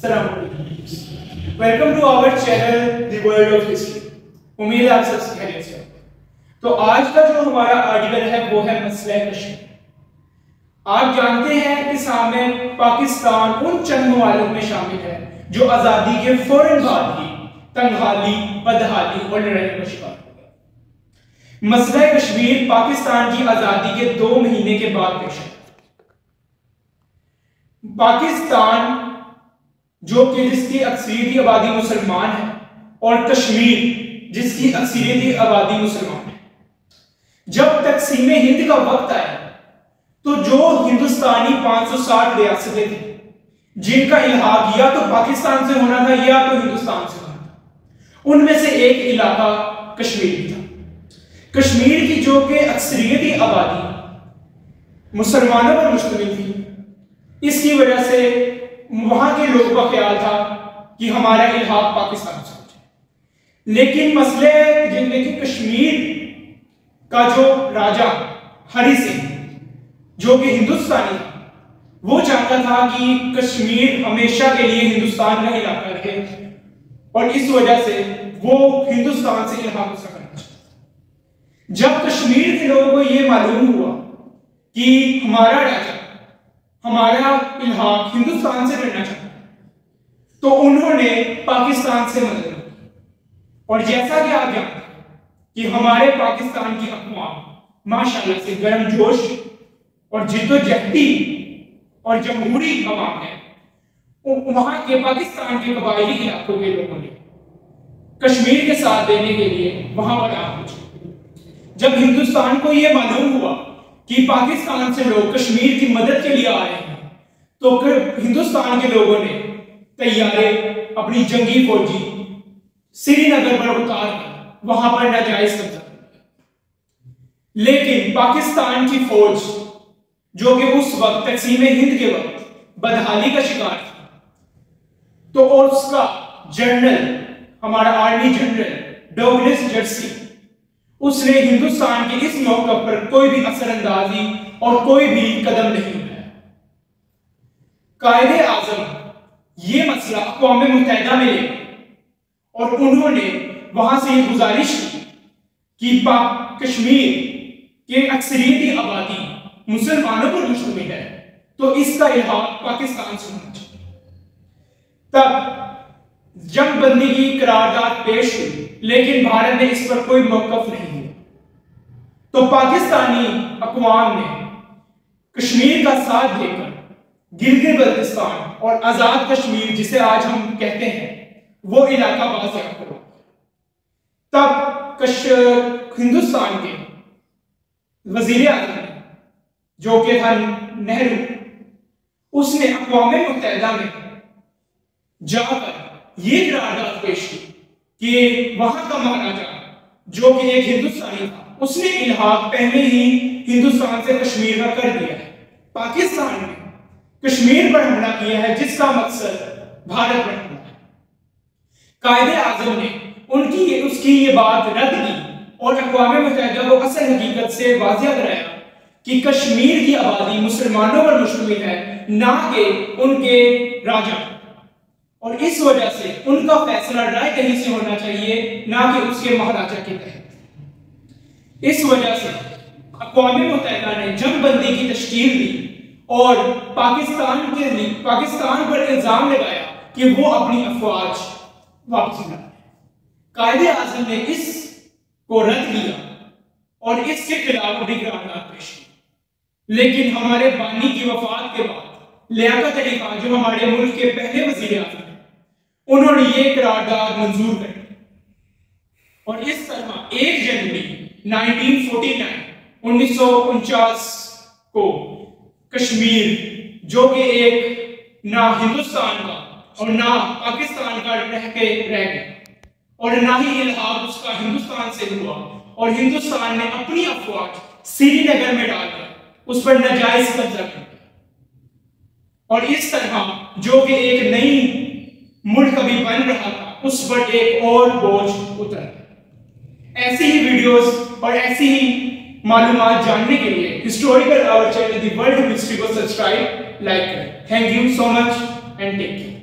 Welcome to our channel the world of history. امید ہے آپ سب خیریت سے. تو آج کا جو ہمارا آرٹیکل ہے وہ ہے مسئلہ کشمیر. آپ جانتے ہیں کہ سامنے پاکستان ان چند ممالک میں شامل ہے جو آزادی کے فوراً بعد ہی تنگحالی، بدحالی اور لڑائی کا شکار ہو گیا. مسئلہ کشمیر پاکستان کی آزادی کے 2 مہینے کے بعد پیش آیا. پاکستان جو کہ جس کی اکثریتی آبادی مسلمان ہے اور کشمیر جس کی اکثریتی آبادی مسلمان ہے، جب تقسیم ہند کا وقت آیا تو جو ہندوستانی 560 ریاستیں تھیں جن کا الحاق یا تو پاکستان سے ہونا تھا یا تو ہندوستان سے ہونا تھا، ان میں سے ایک علاقہ کشمیر بھی تھا. کشمیر کی جو کہ اکثریتی آبادی مسلمانوں پر مشتمل تھی، اس کی وجہ سے وہاں کے لوگوں کا خیال تھا کہ ہمارا الحاق پاکستان سے ہو جائے. لیکن کشمیر کا جو راجا ہری سنگھ جو کہ ہندوستانی تھا، وہ چاہتا تھا کہ کشمیر ہمیشہ کے لیے ہندوستان کا علاقہ رہے اور اس وجہ سے وہ ہندوستان سے الحاق اس کا کرنا چاہتا تھا. جب کشمیر کے لوگوں کو یہ معلوم ہوا کہ ہمارا راجا ہمارا الحاق ہندوستان سے کرنا چاہتا ہے تو انہوں نے پاکستان سے مدد لی. اور جیسا کہ آپ جانتے ہیں کہ ہمارے پاکستان کی اقوام ماشاءاللہ سے گرم جوش اور جد و جہدی اور جمہوری عوام ہے. وہاں کے پاکستان کے قبائلی علاقوں کے لوگوں نے کشمیر کے ساتھ دینے کے لیے وہاں پر آ پہنچے. جب ہندوستان کو یہ معلوم ہوا کہ پاکستان سے لوگ کشمیر کی مدد کے لیے آ رہے ہیں تو پھر ہندوستان کے لوگوں نے طیارے اپنی جنگی فوجی سری نگر پر اتار کر وہاں پر ناجائز قبضہ کر لیا. لیکن پاکستان کی فوج جو کہ اس وقت تقسیم ہند کے وقت بدحالی کا شکار تھی، تو اور اس کا جنرل ہمارا آرمی جنرل ڈوگلس جرسی، اس نے ہندوستان کے اس موقع پر کوئی بھی اثر اندازی اور کوئی بھی قدم نہیں اٹھایا. قائد اعظم یہ مسئلہ اقوام متحدہ میں لے اور انہوں نے وہاں سے یہ گزارش کی کہ کشمیر کے اکثریتی آبادی مسلمانوں پر مشتمل ہے تو اس کا الحاق پاکستان سے ہونا چاہیے. تب جنگ بندی کی قرارداد پیش ہوئی لیکن بھارت نے اس پر کوئی موقف نہیں لیا. تو پاکستانی اقوام نے کشمیر کا ساتھ دے کر گلگت بلتستان اور آزاد کشمیر جسے آج ہم کہتے ہیں وہ علاقہ بازیاب کروا. تب ہندوستان کے وزیر اعظم جو کہ تھا نہرو، اس نے اقوام متحدہ میں جا کر یہ قرارداد پیش کی کہ وہاں کا مہاراجا جو کہ ایک ہندوستانی تھا، اس نے الحاق پہلے ہی ہندوستان سے کشمیر کا کر دیا ہے. پاکستان نے کشمیر پر حملہ کیا ہے جس کا مقصد بھارت پر حملہ ہے. قائد اعظم نے اس کی یہ بات رد کی اور اقوام متحدہ کو اصل حقیقت سے واضح کرایا کہ کشمیر کی آبادی مسلمانوں پر مشتمل ہے نہ کہ ان کے راجا، اور اس وجہ سے ان کا فیصلہ رائے کہیں سے ہونا چاہیے نہ کہ اس کے مہاراجا کے تحت. اس وجہ سے اقوام متحدہ نے جنگ بندی کی تشکیل دی اور پاکستان پر الزام لگایا کہ وہ اپنی افواج واپس لائے. قائد اعظم نے اس کو رد کیا اور اس کے خلاف اپنی قرارداد پیش کی. لیکن ہمارے بانی کی وفات کے بعد لیاقت علی خان جو ہمارے ملک کے پہلے وزیر اعظم ہیں، انہوں نے یہ قرارداد منظور کر دی اور اس طرح 1 جنوری 1949 کو کشمیر جو کہ ایک نہ ہندوستان کا اور نہ پاکستان کا رہ گیا اور نہ ہی الحاق اس کا ہندوستان سے ہوا، اور ہندوستان نے اپنی افواج سری نگر میں ڈال کر اس پر ناجائز قبضہ کر دیا. اور اس طرح جو کہ ایک نئی ملک ابھی بن رہا تھا اس پر ایک اور بوجھ اتر. ایسی ہی ویڈیوز اور ایسی ہی معلومات جاننے کے لیے historical our channel the world of history کو سبسکرائب، لائک کریں. Thank you so much and take care.